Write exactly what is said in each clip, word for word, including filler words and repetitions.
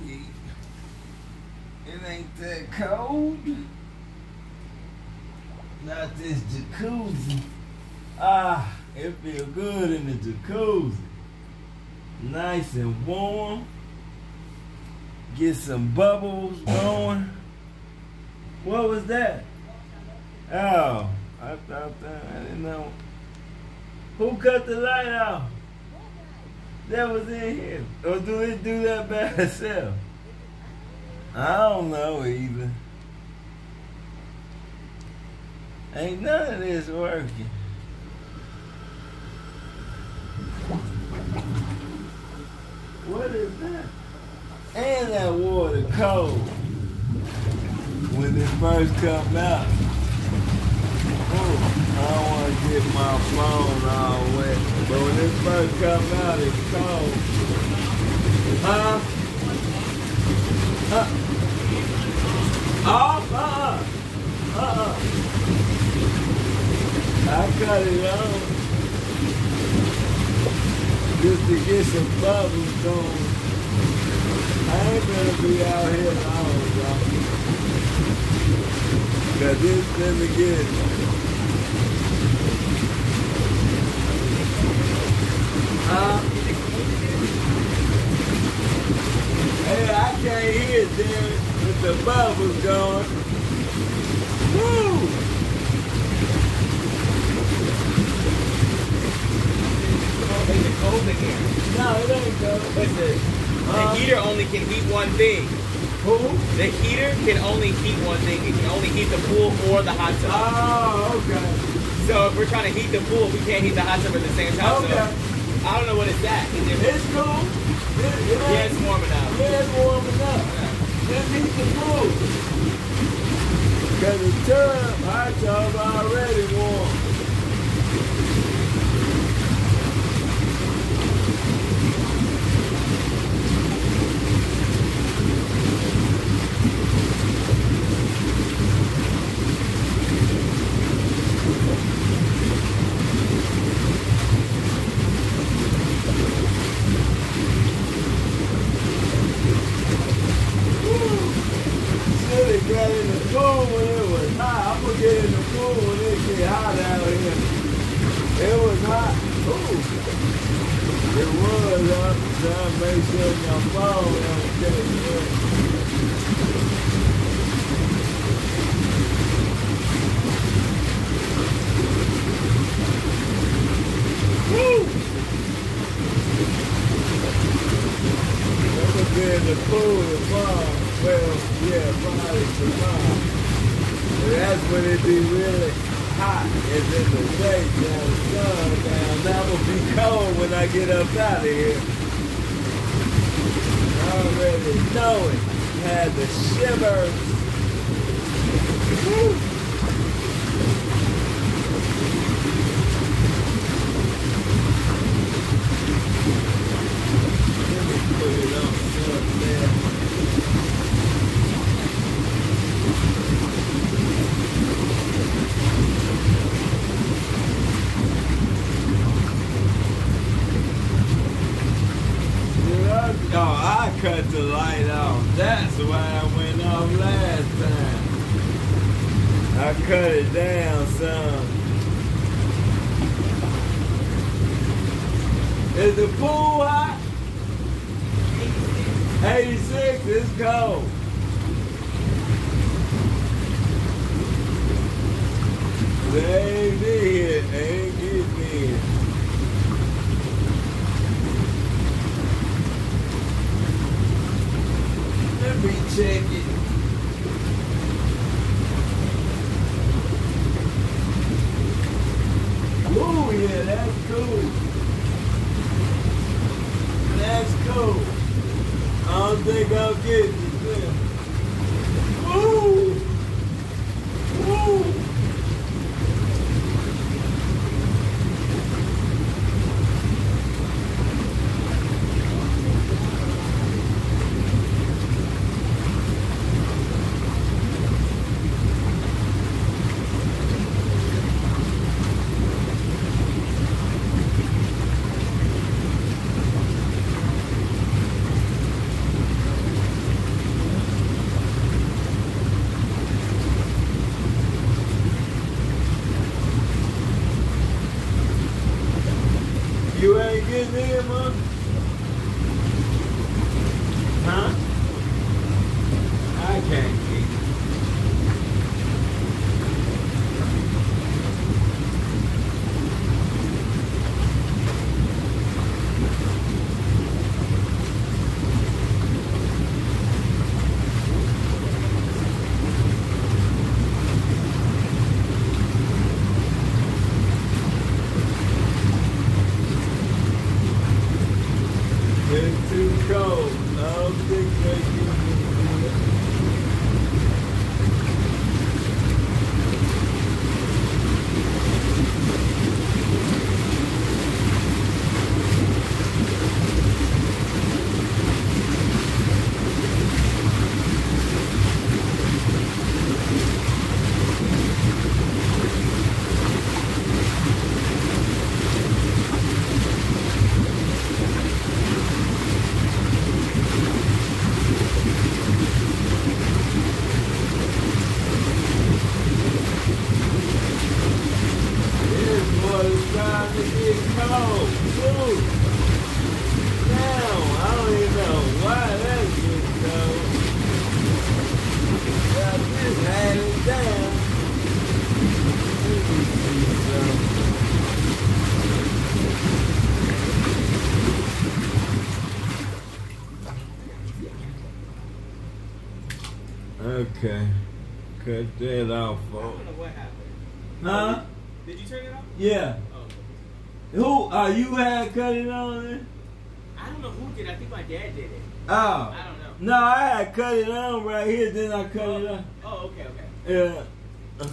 see. It ain't that cold. Not this jacuzzi. Ah, it feel good in the jacuzzi. Nice and warm. Get some bubbles going. What was that? Oh, I thought that, I didn't know. Who cut the light off? That was in here. Or do it do that by itself? I don't know either. Ain't none of this working. What is that? And that water cold. When it first come out. Oh, I don't want to get my phone all wet. But when it first come out, it's cold. Huh? Huh? Oh, uh-uh. Uh-uh. I cut it on. Just to get some bubbles going. I ain't gonna be out here long, y'all. Cause this, let me get it. Huh? Hey, I can't hear it, Derek, with the bubbles going. Woo! Is it cold in here? No, it ain't cold. Listen. The Uh, heater only can heat one thing. Who? The heater can only heat one thing. It can only heat the pool or the hot tub. Oh, okay. So if we're trying to heat the pool, we can't heat the hot tub at the same time. Okay. So I don't know what it's at. Is it, It's cool. It, it yeah, it's warm enough. Yeah, it's warm enough. Just heat the pool. Because the tub, hot tub already warm. Got in the pool when it was hot. I'm gonna get in the pool when it get hot out here. It was hot. Ooh. It was. I'm trying to make sure my phone don't catch it. Woo! I'm gonna get in the pool tomorrow. Well, yeah, probably tomorrow. And that's when it be really hot. It's in the day, down the sun down. That will be cold when I get up out of here. I already know it. Had the shivers. Woo! Let me put it on up there. Oh, I cut the light off. That's why I went off last time. I cut it down some. Is the pool hot? eighty-six, it's cold. They ain't here. They ain't getting in. Let me check it. Ooh, yeah, that's cool. That's cool. I don't think I'll get it there. Woo! Woo! You ain't getting in, man? Huh? I can't get it. It's too cold. I don't think they can do it. It's time to get cold. Ooh. Now, I don't even know why that's getting cold. I just had it down. Let me see something. Okay. Cut that off, I folks. don't know what happened. Huh? Did you turn it off? Yeah. Oh. Who? Uh, you had cut it on there? I don't know who did. I think my dad did it. Oh. I don't know. No, I had cut it on right here, then I cut oh. it off. Oh, okay, okay. Yeah.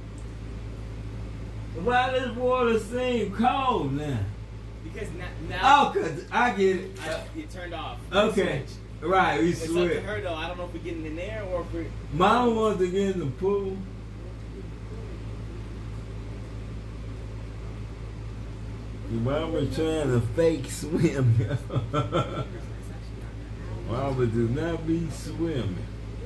Why does water seem cold now? Because now, now Oh, cause I get it. I, it turned off. Okay. Right, we It's up to switch. her though. I don't know if we're getting in there or if we're. Mom wants to get in the pool. Mama trying to fake swim. Mama do not be swimming.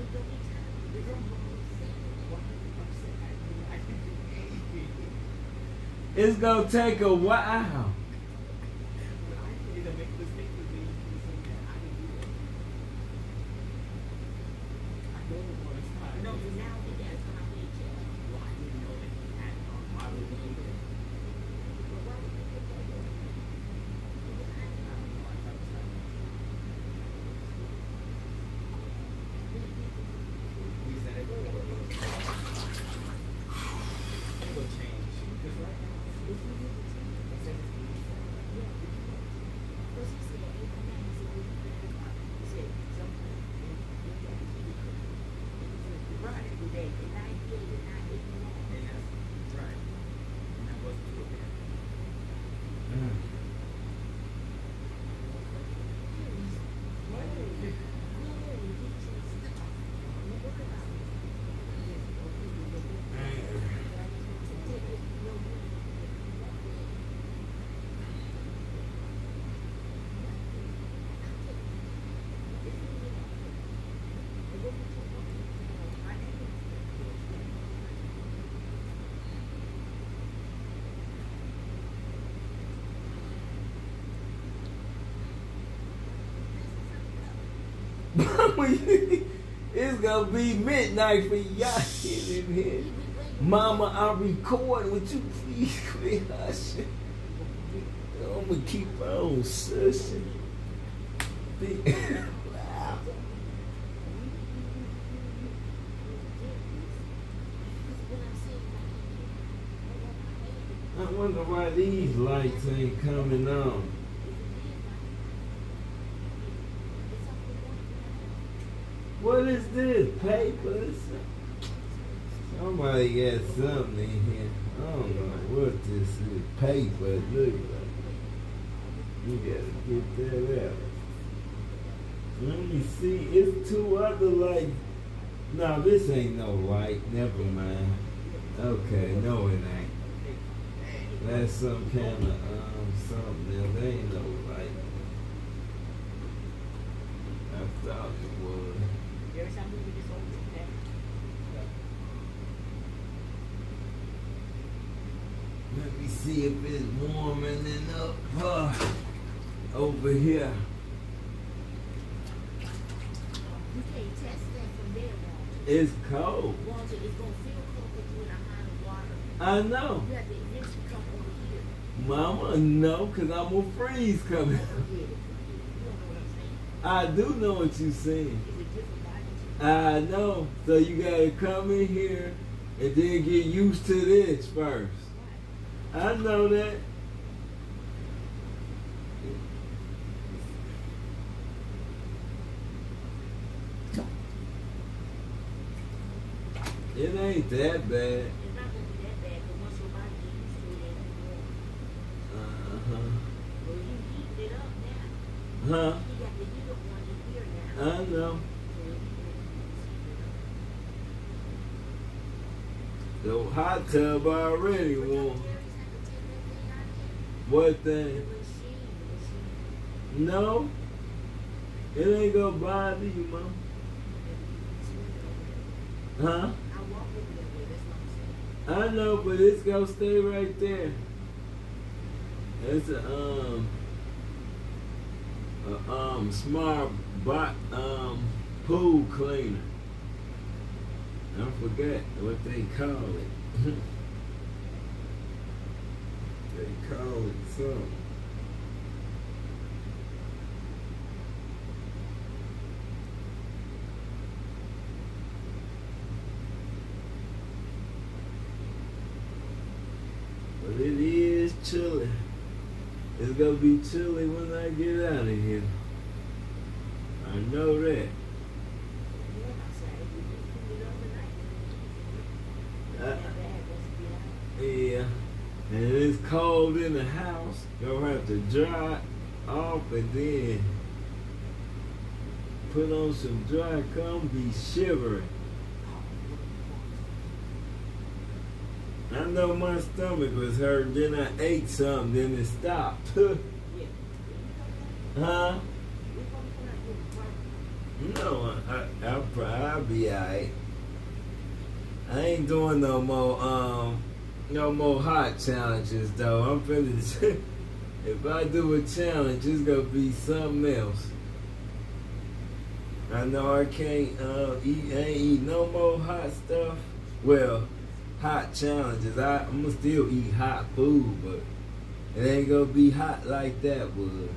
It's gonna take a while. It's gonna be midnight for y'all in here. Mama, I'm recording. Would you please quit hushing? I'm gonna keep on shushing. Wow. I wonder why these lights ain't coming on. What is this? Papers? Somebody got something in here. I don't know what this is. Paper it look like. You gotta get that out. Let me see. It's two other lights. No, this ain't no light. Never mind. Okay, no it ain't. That's some kind of um something else. There ain't no light. I thought it was. Let me see if it's warming up. Uh. over here. You can't test that from there, Walter. It's cold. Walter, it's going to feel cold if you're in a hot water. I know. You have to eventually come over here. Mama, no, because I'm going to freeze coming. Forget it. You don't know what I'm saying. I do know what you're saying. It's a different body. I know. So you got to come in here and then get used to this first. Right. I know that. It ain't that bad. It's not going to be that bad, but once your body gets used to it, it's warm. Uh-huh. Well, you heating it up now. Huh? You got the heat up on in here now. I know. The hot tub already warm. What thing? No. It ain't gonna bother you, Mom. Huh? I know, but it's gonna stay right there. It's a um a um smart bot um pool cleaner. I forget what they call it. They call it something. But it is chilly. It's gonna be chilly when I get out of here. I know that. Uh, yeah. And it's cold in the house. You'll have to dry it off and then put on some dry clothes, be shivering. I know my stomach was hurting, then I ate something, then it stopped. Huh? No, I, I'll, I'll be alright. I ain't doing no more, um, no more hot challenges though. I'm finished. If I do a challenge, it's gonna be something else. I know I can't uh, eat. I ain't eat no more hot stuff. Well. Hot challenges. I, I'm gonna still eat hot food, but it ain't gonna be hot like that would.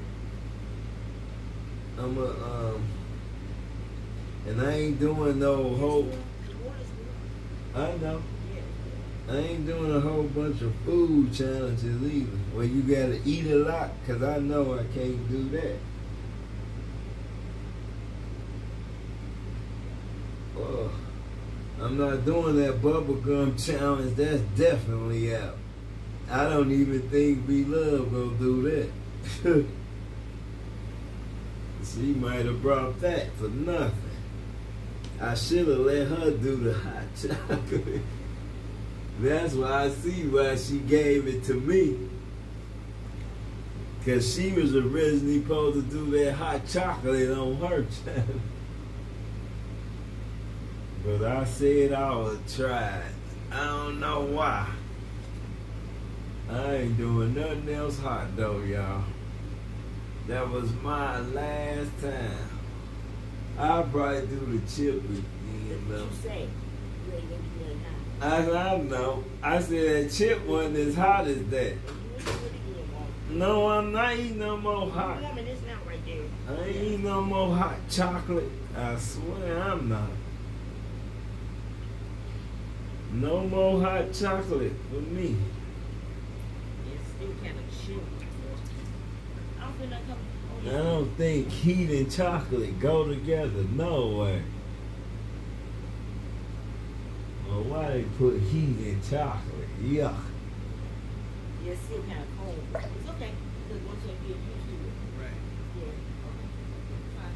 I'm a um, and I ain't doing no whole. I know. I ain't doing a whole bunch of food challenges either. Where you gotta eat a lot, cause I know I can't do that. Oh. I'm not doing that bubblegum challenge. That's definitely out. I don't even think B Love gonna do that. She might have brought that for nothing. I should have let her do the hot chocolate. That's why I see why she gave it to me. Cause she was originally supposed to do that hot chocolate on her channel. But I said I would try it. I don't know why. I ain't doing nothing else hot though, y'all. That was my last time. I'll probably do the chip again though. What you say? You ain't gonna do that now. I, I know. I said that chip wasn't as hot as that. No, I'm not eating no more hot. You're warming this now right there. I ain't eating no more hot chocolate. I swear I'm not. No more hot chocolate for me. It's still kind of chill. I don't feel like coming. I don't think heat and chocolate go together. No way. Well, why they put heat in chocolate? Yuck. Yeah, it's still kind of cold. It's okay. Because once you get used to it. Right. Yeah. Okay. Fine.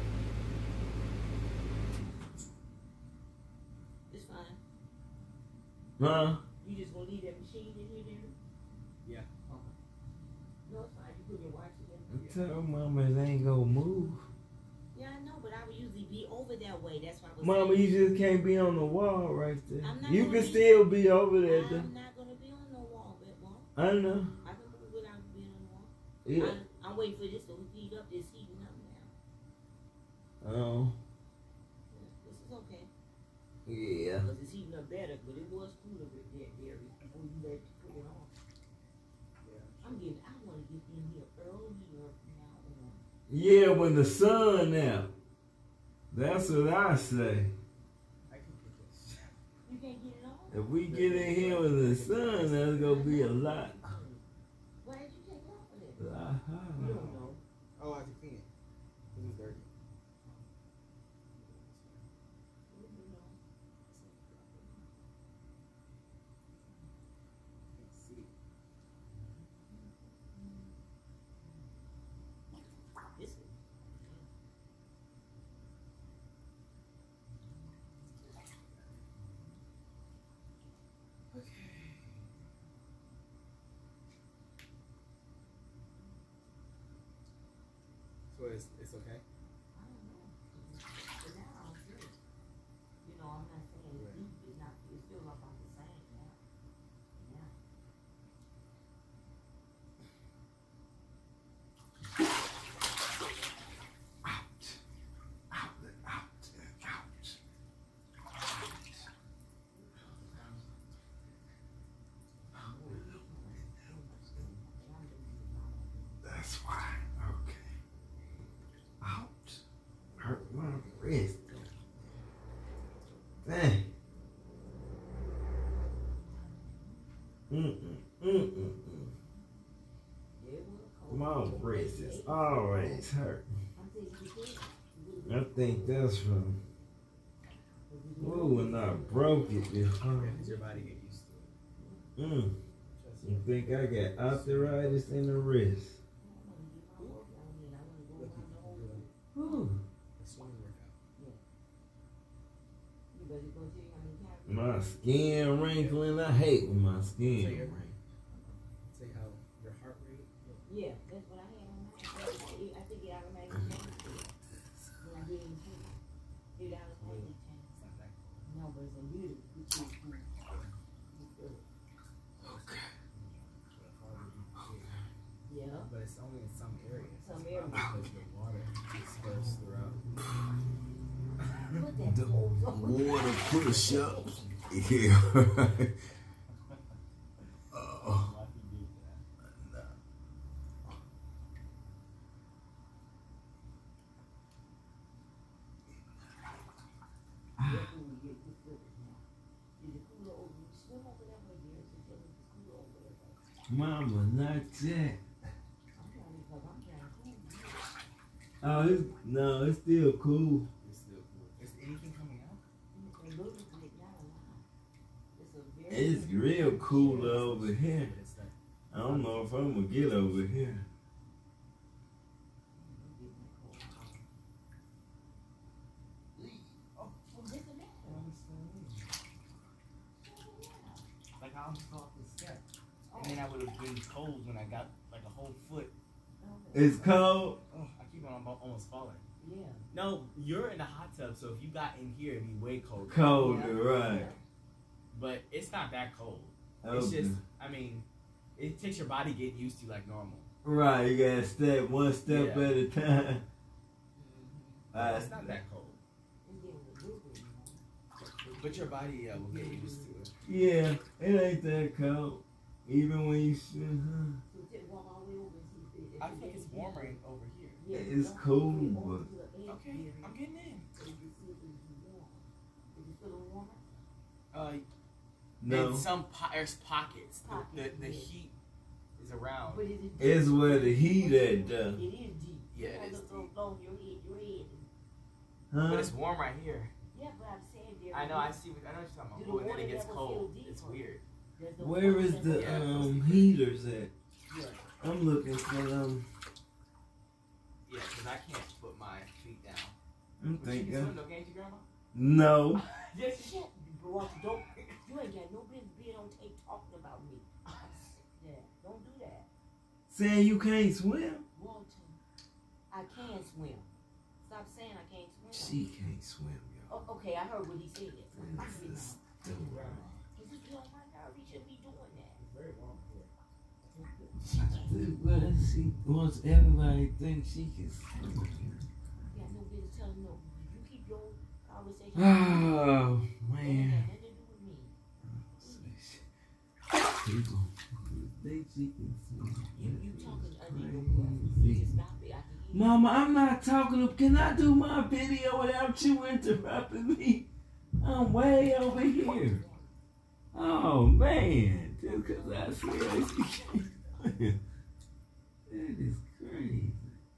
It's fine. Huh? You just gonna leave that machine in here, then? Yeah. Okay. No, it's fine. You put your watch in. Tell mama it ain't gonna move. Yeah, I know, but I would usually be over that way. That's why I was Mama, saying. you just can't be on the wall right there. I'm not You gonna can be- still be over there. I'm though. not gonna be on no wall, but wall. I know. I can move without being on the wall. Yeah. I'm, I'm waiting for this to heat up. It's heating up now. Oh. This is okay. Yeah. Because it's heating up better, but it was cooler with that dairy before you let it put it on. Yeah. I'm getting, I want to get in here earlier now on. Yeah, when the sun out. That's what I say. I can get this. You can't get it on? If we get in here with the sun, that's gonna be a lot. Why did you take it off of it? Uh-huh. You don't know. Oh, I have to clean it. This is dirty. This is. So it's, it's okay? I don't know. But now I'm good. You know, I'm not saying it's deep. It's not. It feels like I'm the same now. Yeah. That's why. Okay. Out. Hurt my wrist. Dang. Mm-mm. Mm-mm. My wrist is always hurt. I think that's from. Ooh, when I broke it before. Because your body get used to it. Mm. You think I got arthritis in the wrist? Whew. My skin wrinkling. I hate when my skin Say your- wrinkles. Say how your heart rate. Yeah, that's what I had on mine. I think it automatically changed it. When I did it, it automatically changed. It's not that cold. No, but it's a little. It's just cool. Okay. Yeah. But it's only in some areas. Some It's areas. probably because the water dispersed throughout. Put that The clothes on. water push up. Yeah. Oh. Mama, not that. Oh, it's, no, it's still cool. It's still cool. Is anything coming out? It's real cool over here. But it's like, I don't know if I'm gonna get over here. like I almost fell off the step. And then I would have been cold when I got like a whole foot. It's cold. Oh, I keep on almost falling. Yeah. No, you're in the hot tub, so if you got in here, it'd be way colder. Colder, right. But it's not that cold. Okay. It's just, I mean, it takes your body getting used to like normal. Right, you gotta step one step Yeah. at a time. But Uh, it's not that cold. But your body uh, will get used to it. yeah, it ain't that cold. Even when you sit, huh? I think it's warmer in- over here. It's cool, but Okay, I'm getting in. Uh, no. In some po- there's pockets. The, the, the heat is around. It's where the heat at, though. It is deep. Yeah, it is deep. Your head, your head. Huh? But it's warm right here. Yeah, but I'm saying there. I know, I see. What, I know what you're talking about. Oh, and then it gets cold. It's weird. Where is the Yeah. um heaters at? Yeah. I'm looking for them. Yeah, because I can't put my feet down. I'm But you can swim thinking. though, can't you, Grandma? No. Yes, you Shit, bro, don't. You ain't got no business being on tape talking about me. Yeah, don't do that. Saying you can't swim? Walton, I can swim. Stop saying I can't swim. She can't swim, yo. Oh, okay, I heard what he said. I This heard is now. stupid. Is he on my nerve? He shouldn't be doing that. It's very warm here. She can't the, well, she wants everybody to think she can swim. Yeah, no business telling no. You keep your conversation. Oh, man. Nothing to do with me. People think she can swim. You, you talking under your breath. You just stop it. I can hear you. Mama, I'm not talking to, can I do my video without you interrupting me? I'm way over here. Oh, man. Just because I said she can't. That is crazy.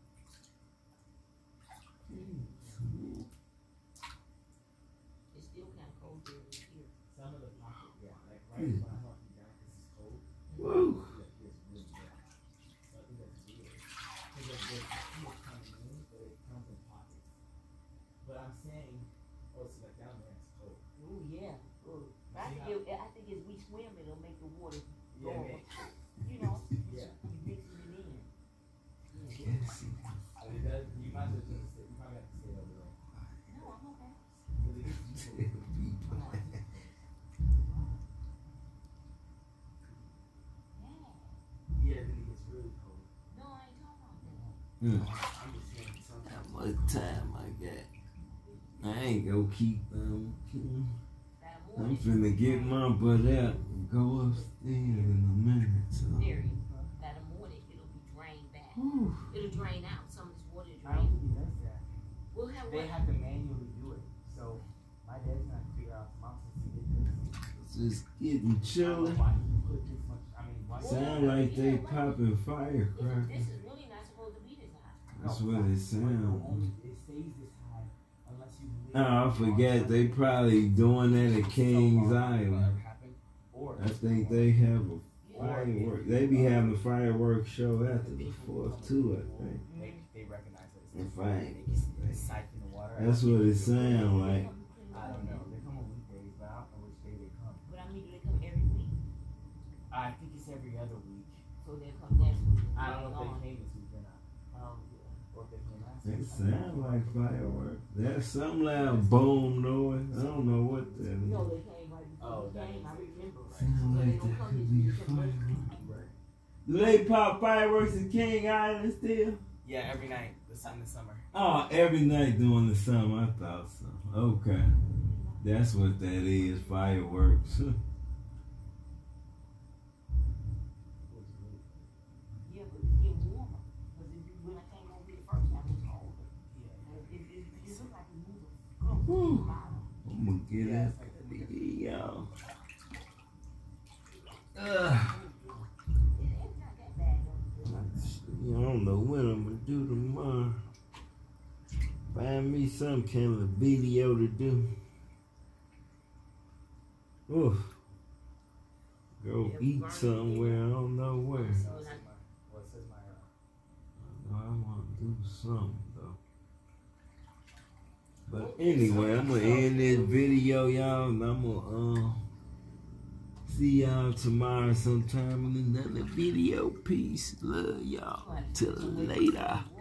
It's still kind of cold there in here. Some of the pocket, yeah, like right when I walk you down because it's cold. Whoa. Yeah, it's really bad. So I think that's weird. Because there's there's heat coming in, but it comes in pockets. But I'm saying, oh, so like down there it's cold. Ooh, yeah. Ooh. I think, it, I think as we swim, it'll make the water Yeah, go. man. You know, Yeah. you mixing it in. Yes. I mean, that, you might as well just sit, you probably have to stay over there. No, I'm okay. Because it gets deeper. Yeah. Yeah, then it gets really cold. No, I ain't talking about that. Mm. I'm just saying How sometimes. much time I got? I ain't gonna keep um. That I'm morning, finna get my butt out and go upstairs in a minute. So. there you go. That morning, it'll be drained back. Whew. It'll drain out. Some of this water will I don't drain. think he does that. We'll have They what? have to manually do it. So my dad's gonna have to figure out mom since he did this. It's just getting I don't chilly. know why he put this much. I mean, why? Sound like they popping This, firecrackers. this is really not supposed to be this high. That's what it sounds. Only it stays this high unless you. leave Oh, I it forget. on They probably doing that at Kings so long Island. whatever happened, Or I think they have a firework. They be having a fireworks show after the fourth too. I think. They, they recognize it. If I- They can siphon the water. That's what it sound like. I don't know. They come on weekdays, but I don't know which day they come. But I mean, do they come every week? I think it's every other week. So they'll come next week. and I don't know on. if they came this week or not. Oh, yeah. Or if they came last It week. sound like fireworks. There's some loud boom noise. I don't know what that is. No, they came right before Oh, we that came. is I it. remember. Right. Sound So they like gonna that come could this be week and next week. Right. Do they pop fireworks in King Island still? Yeah, every night. The sun this summer. Oh, every night during the summer. I thought so. Okay. That's what that is, fireworks. Yeah, but it's getting warmer. Because if you, when I came over here the first time, it was colder. Yeah. And It, it, it looked like it moved close to Whew. the bottom. I'm gonna get Yeah, out it's like that video. Ugh. It, it's not that bad though. I don't know what I'm gonna do tomorrow. Find me some kind of video to do. Oof. Go eat somewhere, I don't know where. So it says my, well, it says my, uh, I want to do something though. But anyway, I'm gonna end this video, y'all, and I'm gonna uh, see y'all tomorrow sometime in another video. Peace, love y'all. Till later.